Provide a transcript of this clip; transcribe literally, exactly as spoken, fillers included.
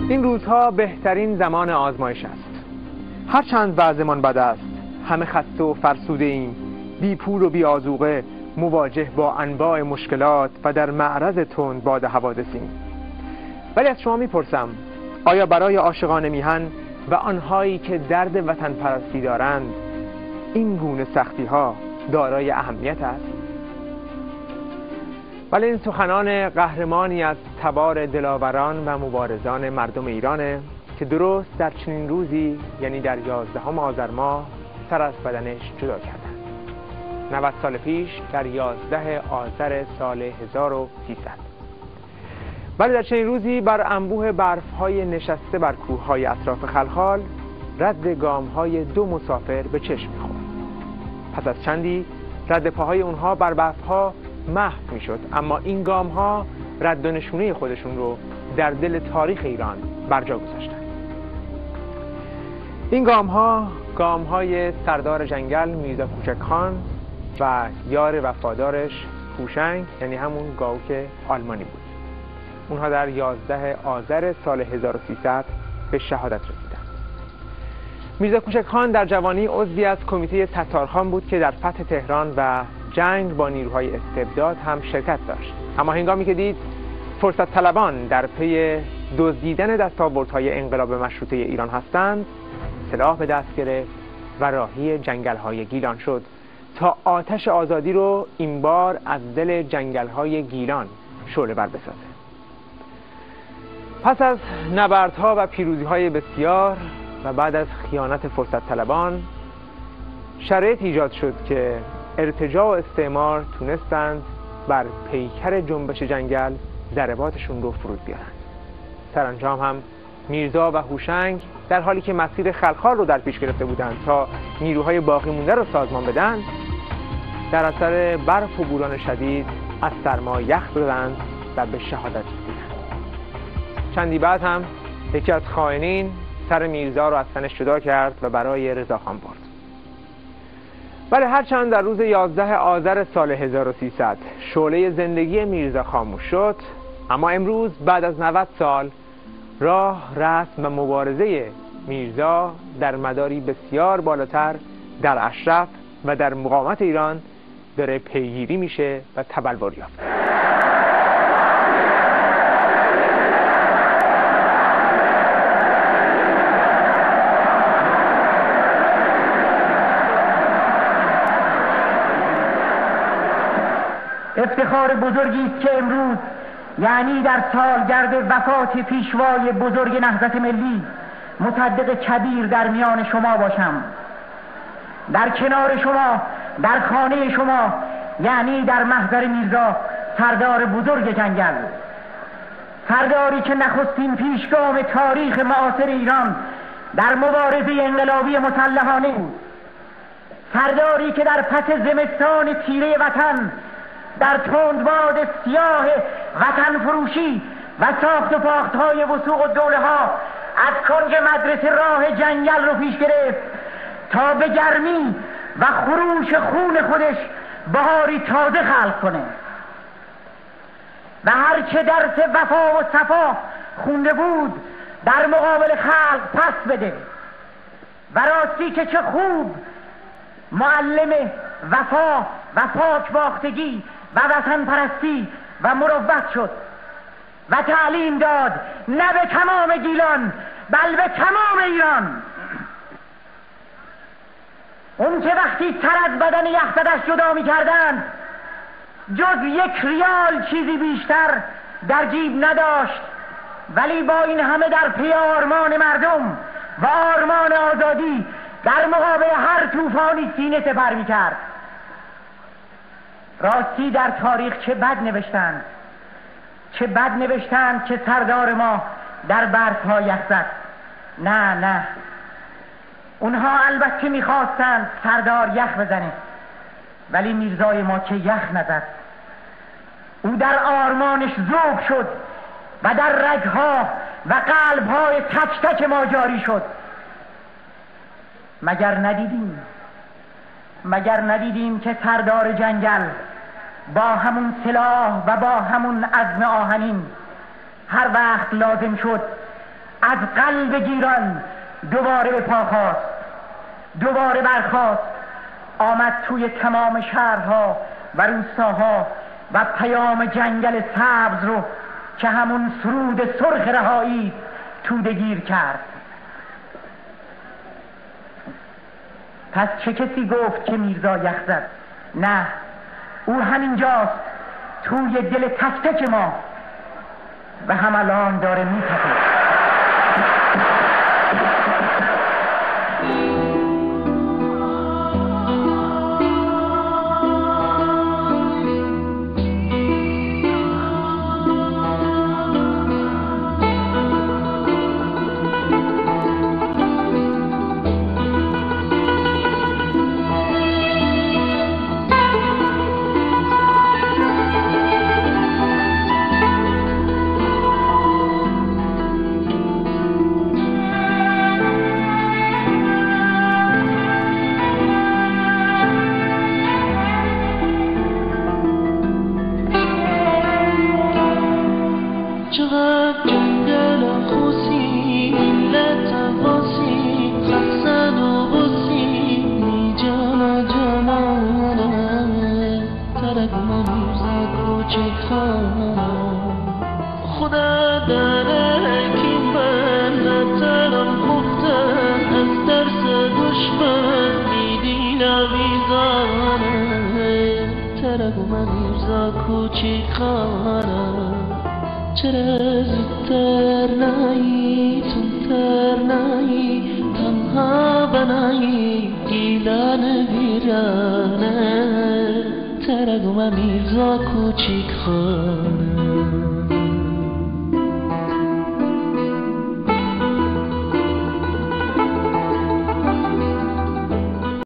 این روزها بهترین زمان آزمایش است. هرچند وضعمان بد است، همه خسته و فرسوده ایم، بی پول و بی آذوقه، مواجه با انواع مشکلات و در معرض تند باد حوادثیم. ولی از شما میپرسم، آیا برای عاشقان میهن و آنهایی که درد وطن پرستی دارند این گونه سختی ها دارای اهمیت است؟ ولی این سخنان قهرمانی از تبار دلاوران و مبارزان مردم ایرانه که درست در چنین روزی، یعنی در یازدهم آذر ماه، سر از بدنش جدا کردند. نود سال پیش در یازده آذر سال هزار و سیصد. ولی در چنین روزی بر انبوه برف‌های نشسته بر کوه‌های اطراف خلخال رد گام‌های دو مسافر به چشم می‌خورد. پس از چندی رد پاهای اونها بر برف‌ها محو می‌شد، اما این گام‌ها رد و نشونه خودشون رو در دل تاریخ ایران برجا گذاشتند. این گام‌ها گام‌های سردار جنگل میرزا کوچک خان و یار وفادارش هوشنگ، یعنی همون گاوک آلمانی بود. اونها در یازده آذر سال هزار و سیصد به شهادت رسیدند. میرزا کوچک خان در جوانی عضوی از کمیته ستارخان بود که در فتح تهران و جنگ با نیروهای استبداد هم شرکت داشت. اما هنگامی که دید فرصت طلبان در پی دزدیدن دستاوردهای انقلاب مشروطه ایران هستند، سلاح به دست گرفت و راهی جنگل‌های گیلان شد تا آتش آزادی رو این بار از دل جنگل‌های گیلان شعله ور بسازه. پس از نبردها و پیروزی‌های بسیار و بعد از خیانت فرصت طلبان، شرایط ایجاد شد که ارتجاع و استعمار تونستند بر پیکر جنبش جنگل ضرباتشون رو فرود بیارن. سرانجام هم میرزا و هوشنگ در حالی که مسیر خلخال رو در پیش گرفته بودند تا نیروهای باقی مونده رو سازمان بدن، در اثر برف و بوران شدید از سرما یخ زدند و به شهادت رسیدند. چندی بعد هم یکی از خائنین سر میرزا رو از تنش جدا کرد و برای رضاخان برد. ولی هرچند در روز یازده آذر سال هزار و سیصد شعله زندگی میرزا خاموش شد، اما امروز بعد از نود سال راه، رسم و مبارزه میرزا در مداری بسیار بالاتر در اشرف و در مقاومت ایران داره پیگیری میشه و تبلور یافته. افتخار بزرگی است که امروز، یعنی در سالگرد وفات پیشوای بزرگ نهضت ملی مصدق کبیر، در میان شما باشم، در کنار شما، در خانه شما، یعنی در محضر میرزا سردار بزرگ جنگل، سرداری که نخستین پیشگام تاریخ معاصر ایران در مبارزه انقلابی مسلحانه بود، سرداری که در پس زمستان تیره وطن در تندباد سیاه وطن فروشی و ساخت و پاختهای وثوق و دوله ها از کنج مدرسه راه جنگل رو پیش گرفت تا به گرمی و خروش خون خودش بهاری تازه خلق کنه و هر چه درس وفا و صفا خونده بود در مقابل خلق پس بده. و راستی که چه خوب معلم وفا و پاک باختگی و وطن پرستی و مروت شد و تعلیم داد، نه به تمام گیلان بل به تمام ایران. اون که وقتی سر از بدن یخزدش جدا می کردند جز یک ریال چیزی بیشتر در جیب نداشت، ولی با این همه در پی آرمان مردم و آرمان آزادی در مقابل هر طوفانی سینه سپر می کرد. راستی در تاریخ چه بد نوشتند، چه بد نوشتند که سردار ما در برف‌ها یخ زد. نه نه، اونها البته میخواستند سردار یخ بزنه، ولی میرزای ما که یخ نزد. او در آرمانش ذوب شد و در رگها و قلبهای تک تک ما جاری شد. مگر ندیدیم مگر ندیدیم که سردار جنگل با همون سلاح و با همون عزم آهنین هر وقت لازم شد از قلب گیران دوباره به پا خواست، دوباره برخاست، آمد توی تمام شهرها و روستاها و پیام جنگل سبز رو که همون سرود سرخ رهایی توده گیر کرد. پس چه کسی گفت که میرزا یخ زد؟ نه، او همینجاست توی دل تک تک ما و هم الان داره میتپه. چرا زودتر نایی تندتر نایی تنها بنایی گیلان ویرانه ترگم میرزا کوچیک خان